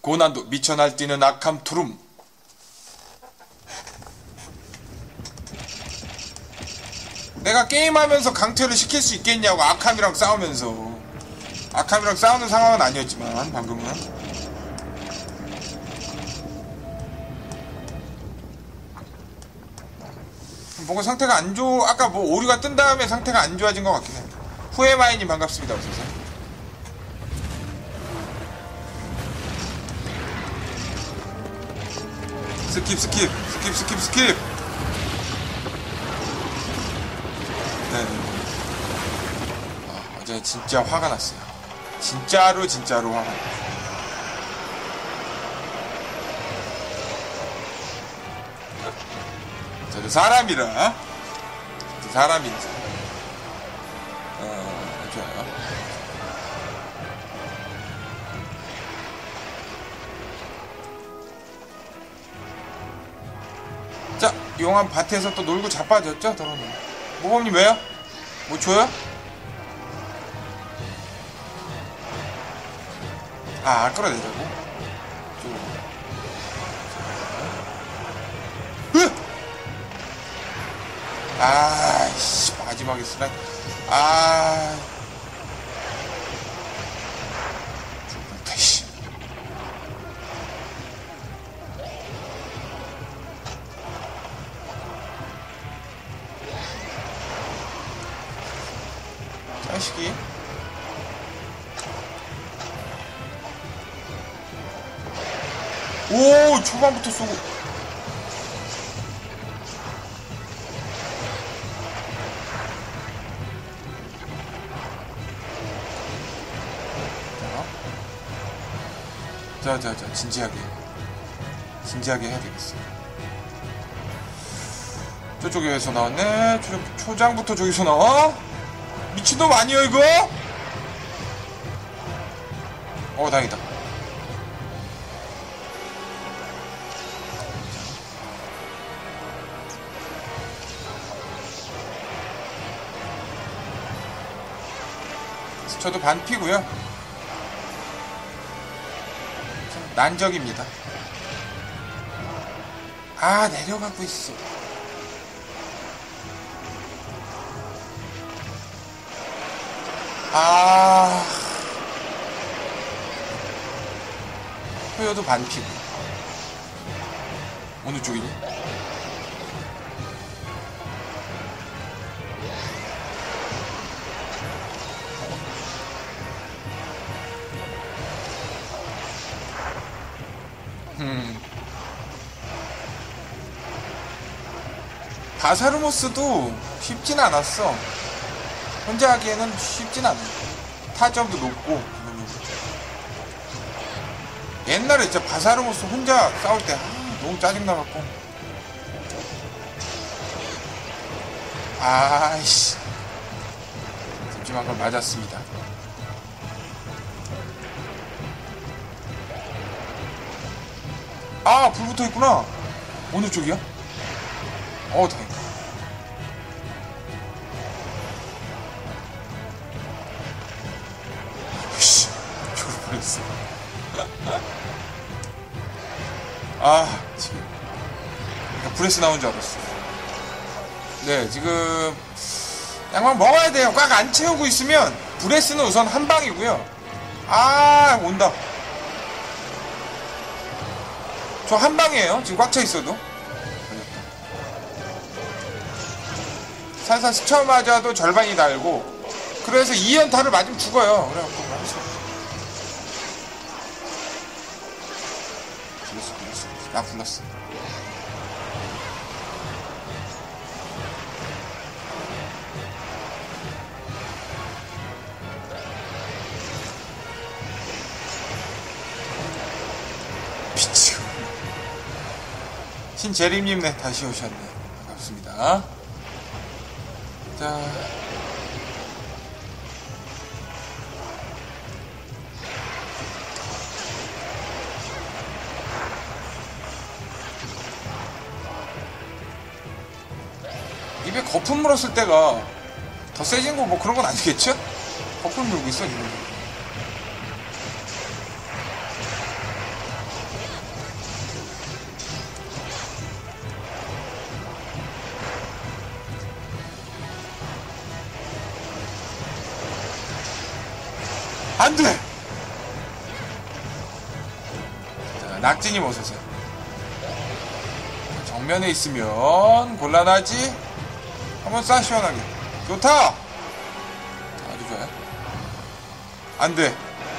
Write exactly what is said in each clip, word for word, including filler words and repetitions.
고난도 미쳐 날뛰는 악함 투룸. 내가 게임하면서 강퇴를 시킬 수 있겠냐고. 악함이랑 싸우면서. 악함이랑 싸우는 상황은 아니었지만 방금은. 뭔가 상태가 안 좋... 아까 뭐 오류가 뜬 다음에 상태가 안 좋아진 것 같긴 해. 후에마이님 반갑습니다. 어서오세요. 스킵 스킵 스킵 스킵 스킵. 네. 아, 어제 진짜 화가 났어요. 진짜로 진짜로 화가 났어요. 저도 사람이라 저도 사람인지 어, 좋아요. 자, 용암 밭에서 또 놀고 자빠졌죠? 더러운 모범님 왜요? 뭐 줘요? 아, 끌어내자고? 아이씨, 마지막에 쓰라. 아, 죽을다, 씨. 자식이. 오, 초반부터 쏘고. 자, 자, 자, 진지하게. 진지하게 해야 되겠어. 저쪽에서 나왔네. 초, 초장부터 저기서 나와? 미친놈 아니야, 이거? 어, 다행이다. 저도 반피고요. 난적입니다. 아, 내려가고 있어. 아, 토요도 반피고. 어느 쪽이니? 음. 바사르모스도 쉽진 않았어. 혼자 하기에는 쉽진 않아. 타점도 높고. 옛날에 진짜 바사르모스 혼자 싸울 때 아, 너무 짜증나갖고. 아이씨, 찜찜한 걸 맞았습니다. 아, 불 붙어있구나. 어느 쪽이야? 어, 다행이다. 씨, 죽을 뻔했어. 아, 지금 브레스 나온 줄 알았어. 네, 지금 양말 먹어야 돼요. 꽉 안 채우고 있으면 브레스는 우선 한 방이고요. 아, 온다. 저 한 방이에요. 지금 꽉 차 있어도. 살살 스쳐맞아도 절반이 달고. 그래서 이 연타를 맞으면 죽어요. 그래갖고 할 수 없어. 불렀어, 불렀어. 나 불렀어. 미치고. 신재림님, 네, 다시 오셨네. 반갑습니다. 자. 입에 거품 물었을 때가 더 세진 거 뭐 그런 건 아니겠죠? 거품 물고 있어, 지금. 안돼! 자, 낙지님 어서오세요. 정면에 있으면 곤란하지? 한번 싸 시원하게. 좋다! 아주 좋아요. 안돼.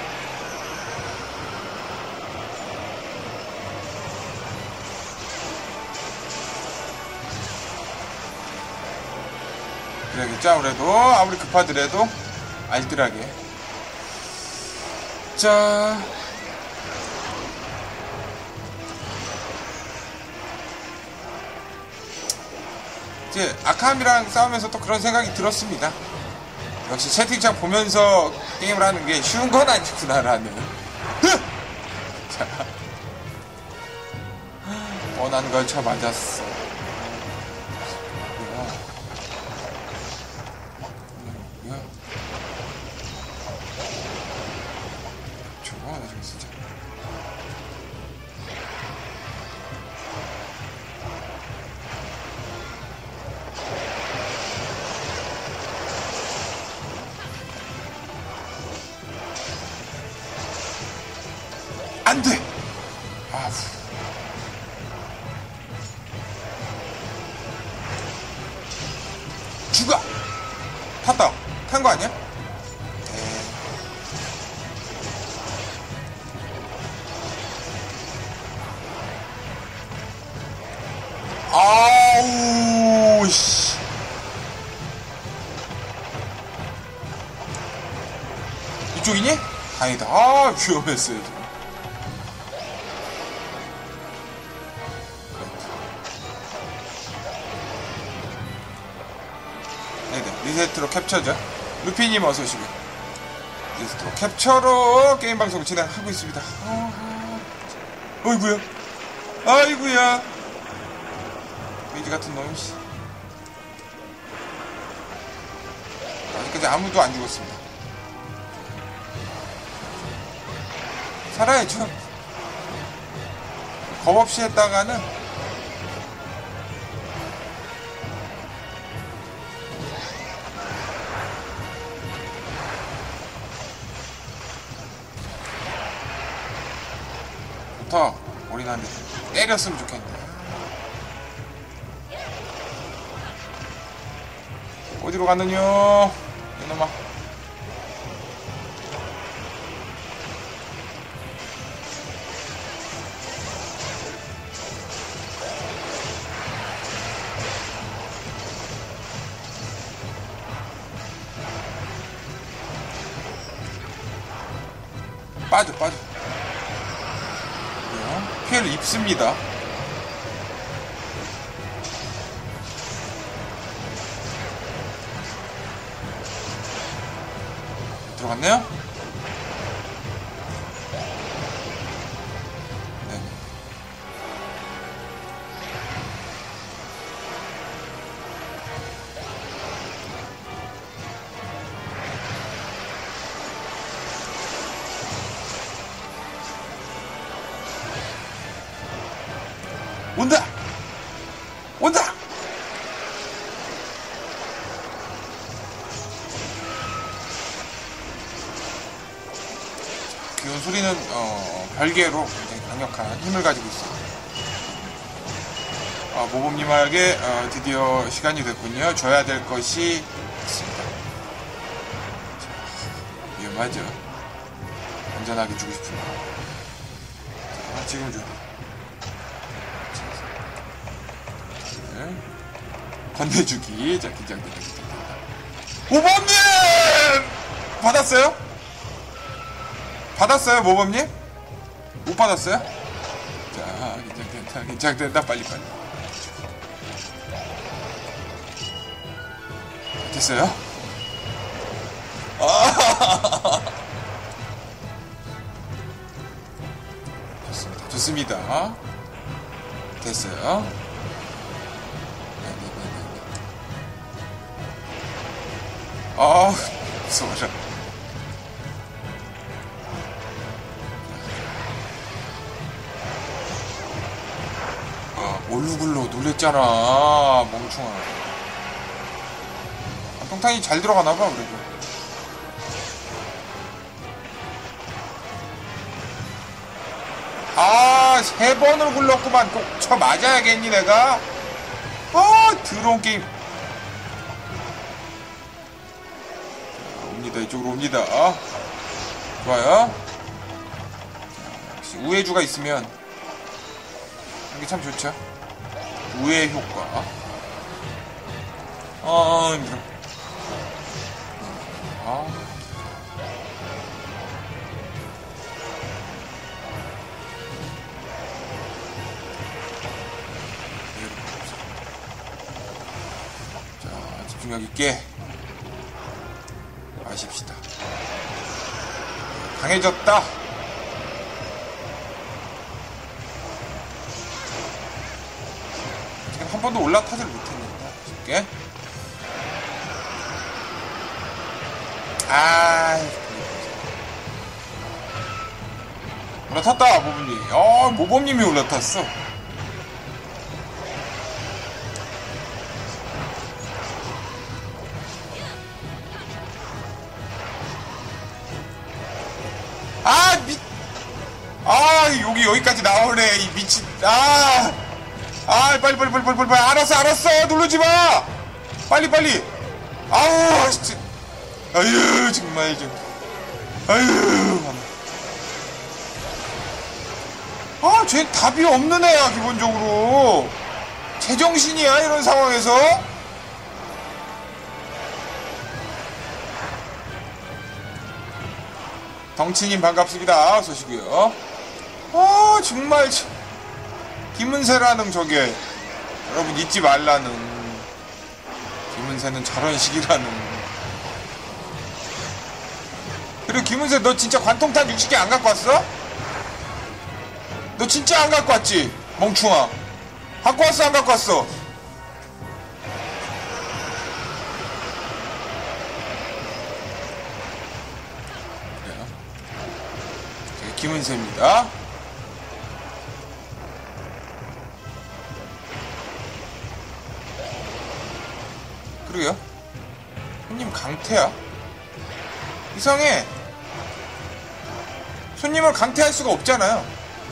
그래야겠죠? 아무래도 아무리 급하더라도 알뜰하게. 자, 이제 아캄이랑 싸우면서 또 그런 생각이 들었습니다. 역시 채팅창 보면서 게임을 하는 게 쉬운 건 아니구나라는. 자, 뻔한 걸 쳐 맞았어. 안돼! 아, 죽어! 탔다. 탄 거 아니야? 에이. 아우, 씨. 이쪽이니? 다행이다. 아, 위험했어요, 지금. 리세트로 캡처죠. 루피님 어서오시고요. 리세트로 캡처로 게임 방송을 진행하고 있습니다. 어이구야. 아이구야. 돼지 같은 놈. 아직까지 아무도 안 죽었습니다. 살아야죠. 겁 없이 했다가는 더 올인한데 때렸으면 좋겠는데. 어디로 갔느냐 이놈아. 빠져 빠져. 피해를 입습니다. 들어갔네요? 네. 온다! 온다! 그 소리는 어, 별개로 굉장히 강력한 힘을 가지고 있어요. 어, 모범님에게 어, 드디어 시간이 됐군요. 줘야 될 것이 있습니다. 자, 위험하죠. 안전하게 주고 싶은데. 자, 지금 줘야 돼. 건네주기. 자, 긴장된다, 긴장된다. 모범님! 받았어요? 받았어요, 모범님? 못 받았어요? 자, 긴장된다, 긴장된다, 빨리빨리. 됐어요? 아, 좋습니다, 좋습니다. 됐어요. 아, 무서워라. 아, 올루글로 놀랬잖아, 멍충아. 아, 똥탕이 잘 들어가나봐, 그래도. 이걸 세 번을 굴렀구만. 꼭 쳐 맞아야겠니 내가? 아 드러운 게임. 자, 옵니다. 이쪽으로 옵니다. 좋아요. 자, 역시 우회주가 있으면 이게 참 좋죠. 우회 효과. 아 힘들어. 아 집중력 있게 마십시다. 강해졌다. 지금 한 번도 올라타지를 못했는데 쉽게. 아 올라탔다 모범님. 어 모범님이 올라탔어. 아, 미, 아, 여기, 여기까지 나오네, 이 미친, 아, 아, 빨리, 빨리, 빨리, 빨리, 빨리, 빨리, 알았어, 알았어, 누르지 마! 빨리, 빨리! 아우, 진짜, 아유, 정말 좀, 아유, 아, 쟤 답이 없는 애야, 기본적으로. 제정신이야, 이런 상황에서? 덩치님 반갑습니다. 어서 오시고요. 아 정말 김은세라는 저게 여러분 잊지 말라는. 김은세는 저런 식이라는. 그리고 김은세 너 진짜 관통탄 육십 개 안 갖고 왔어? 너 진짜 안 갖고 왔지? 멍충아. 갖고 왔어 안 갖고 왔어? 김은세입니다. 그러게요. 손님 강태야? 이상해. 손님을 강태할 수가 없잖아요.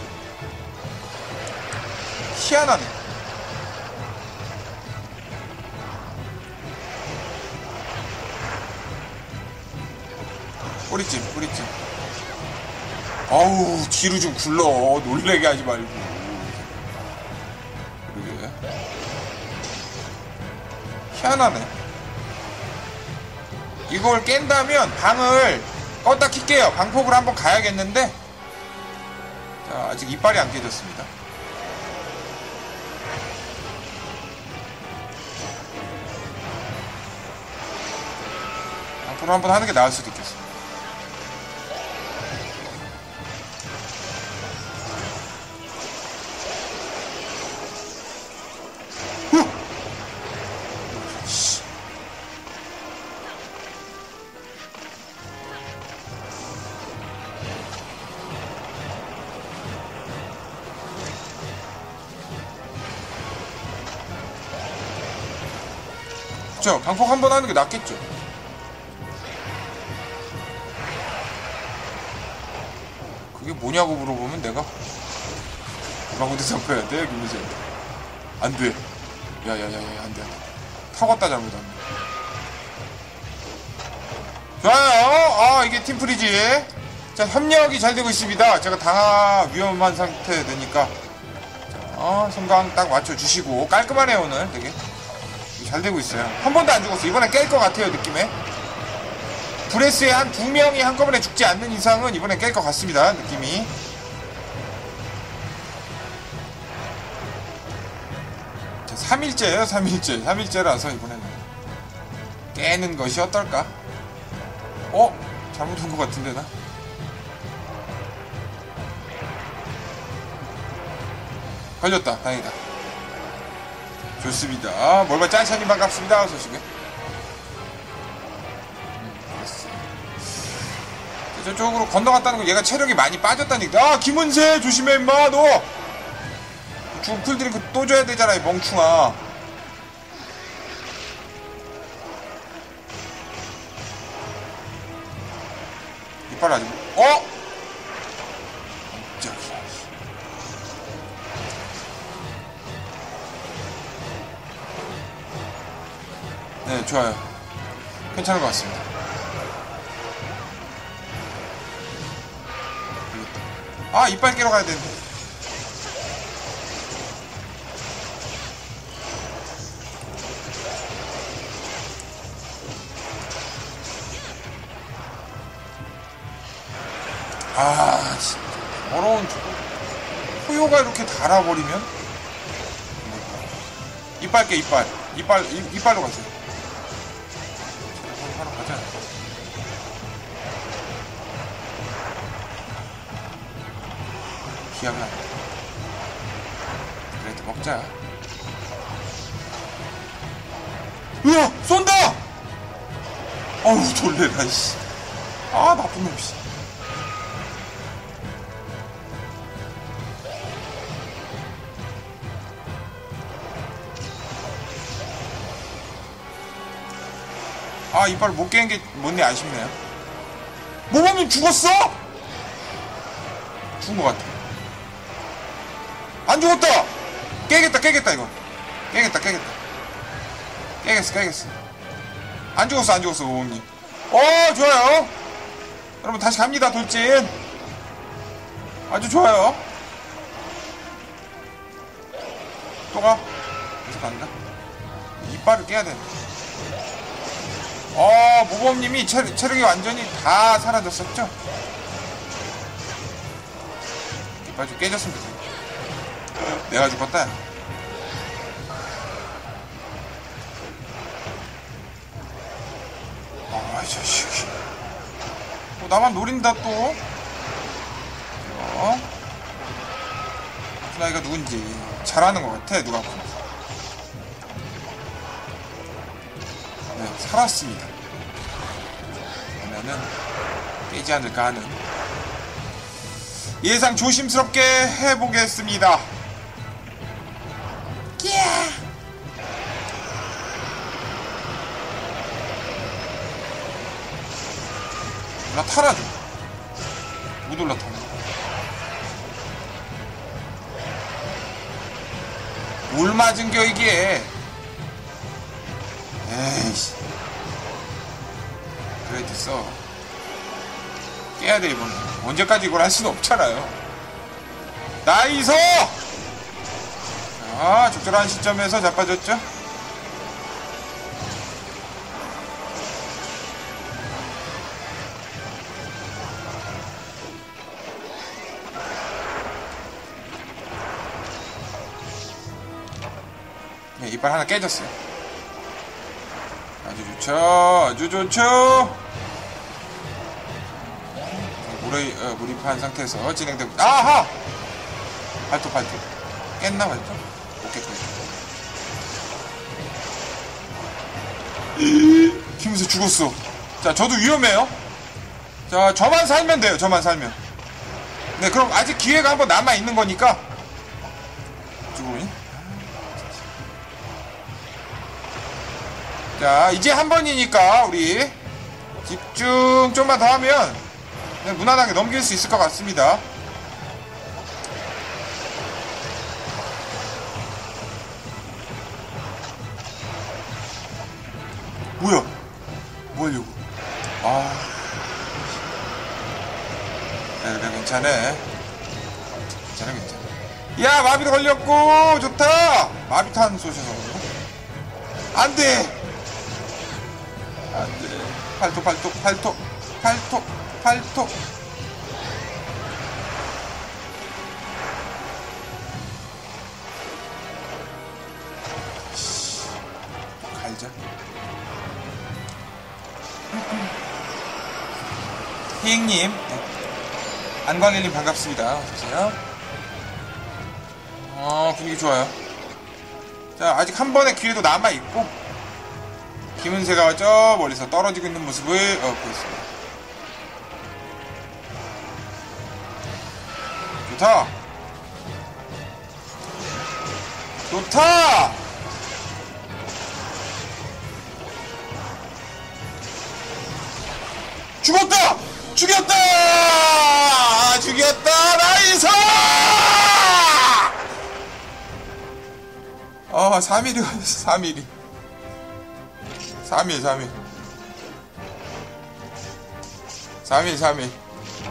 희한하네. 꼬리찜 꼬리찜. 아우 뒤로 좀 굴러. 놀래게 하지 말고. 그러게 희한하네. 이걸 깬다면 방을 껐다 킬게요. 방폭을 한번 가야겠는데. 자 아직 이빨이 안 깨졌습니다. 방폭을 한번 하는 게 나을 수도 있겠어. 그쵸? 방콕 한번 하는 게 낫겠죠? 그게 뭐냐고 물어보면 내가 뭐라고 대답해야 돼? 김민세 안돼. 야야야야 안돼. 타갔다 잘못했네. 좋아요. 아 이게 팀프리지. 자 협력이 잘 되고 있습니다. 제가 당하 위험한 상태 되니까 어 성강 딱 맞춰주시고 깔끔하네요 오늘 되게. 잘 되고 있어요. 한 번도 안 죽었어. 이번에 깰 것 같아요 느낌에. 브레스에 한 두 명이 한꺼번에 죽지 않는 이상은 이번에 깰 것 같습니다 느낌이. 자, 삼 일째예요 삼 일째. 삼 일째라서 이번에는 깨는 것이 어떨까? 어? 잘못 온 것 같은데 나? 걸렸다. 다행이다. 좋습니다. 뭘봐 짠샤님 반갑습니다. 어서오시고요. 음, 저쪽으로 건너갔다는 거 얘가 체력이 많이 빠졌다니까. 아 김은세 조심해 임마 너. 죽은 풀드링크 또 줘야 되잖아 이 멍충아. 이빨 아직 어? 네, 좋아요. 괜찮은 것 같습니다. 아, 이빨 깨러 가야 되는데. 아, 진짜 더러운 포효가 이렇게 달아버리면 이빨 깨, 이빨 이빨 이, 이빨로 가세요. 바로 가자. 기합을 안 해. 그래도 먹자. 으아! 쏜다! 어우, 놀래라, 이씨. 아, 나쁜 놈, 씨. 아, 이빨 못 깨는 게 뭔데 아쉽네요. 모범님 죽었어? 죽은 것 같아. 안 죽었다! 깨겠다, 깨겠다, 이거. 깨겠다, 깨겠다. 깨겠어, 깨겠어. 안 죽었어, 안 죽었어, 모범님. 어, 좋아요. 여러분, 다시 갑니다, 돌진. 아주 좋아요. 또 가. 계속 간다. 이빨을 깨야 돼. 어, 모범님이 체력, 체력이 완전히 다 사라졌었죠? 이빨 좀 깨졌으면 좋겠네. 내가 죽었다. 아, 이 자식이. 어, 나만 노린다, 또. 어? 나이가 누군지 잘하는 것 같아, 누가 보면. 네, 살았습니다. 그러면은 깨지 않을까 하는 예상 조심스럽게 해보겠습니다. 올라타라 좀. 못 올라타네. 뭘 맞은겨 이게. 에이씨. 그래 됐어. 깨야돼 이번에. 언제까지 이걸 할 수는 없잖아요. 나이서! 자, 적절한 시점에서 자빠졌죠? 네, 이빨 하나 깨졌어요. 아주 좋죠. 아주 좋죠. 물에, 어, 몰입한 상태에서 진행되고. 아하! 발톱, 발톱. 깼나, 발톱? 못 깼고. 김우세 죽었어. 자, 저도 위험해요. 자, 저만 살면 돼요. 저만 살면. 네, 그럼 아직 기회가 한번 남아있는 거니까. 죽으니? 자, 이제 한 번이니까 우리 집중 좀만 더 하면 무난하게 넘길 수 있을 것 같습니다. 뭐야? 뭐 하려고? 아, 야, 그래, 괜찮아. 괜찮아, 괜찮아. 야, 마비도 걸렸고, 좋다! 마비탄 쏘셔서. 안 돼! 안 돼. 팔톡, 팔톡, 팔톡, 팔톡, 팔톡. 갈자. 희잉님, 안광일님 반갑습니다. 어서오세요. 어, 분위기 좋아요. 자, 아직 한 번의 기회도 남아있고, 김은세가 저 멀리서 떨어지고 있는 모습을 어, 보였습니다. 좋다! 좋다! 죽었다! 죽였다! 죽였다! 나이스! 어, 삼 일이 걸렸어, 삼 일이. 삼 일, 삼 일. 삼 일, 삼 일.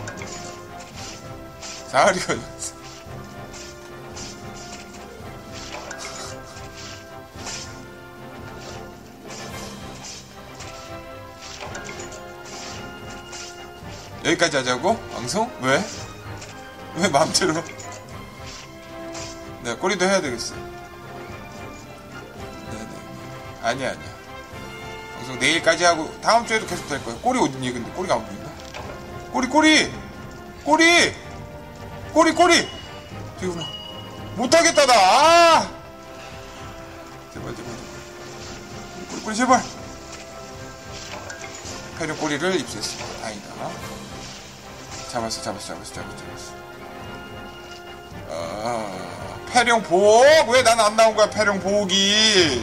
사흘이 걸렸어. 여기까지 하자고? 방송? 왜? 왜 마음대로? 네, 꼬리도 해야 되겠어. 네네. 아니야, 아니야. 방송 내일까지 하고, 다음 주에도 계속 될 거야. 꼬리 어딨니? 근데 꼬리가 안 보인다? 꼬리, 꼬리! 꼬리! 꼬리, 꼬리! 되구나. 못하겠다, 나! 아! 제발, 제발, 제발. 꼬리, 꼬리, 제발! 패륜 꼬리를 입수했습니다. 다행이다. 잡았어, 잡았어, 잡았어, 잡았어, 잡았어. 아, 패룡 보호? 왜 난 안 나온 거야, 패룡 보호기?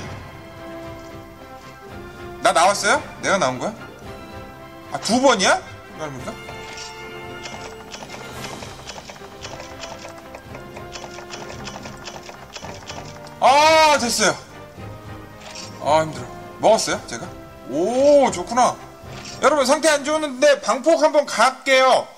나 나왔어요? 내가 나온 거야? 아, 두 번이야? 이거 아닙니까? 아, 됐어요. 아, 힘들어. 먹었어요, 제가? 오, 좋구나. 여러분, 상태 안 좋은데 방폭 한번 갈게요.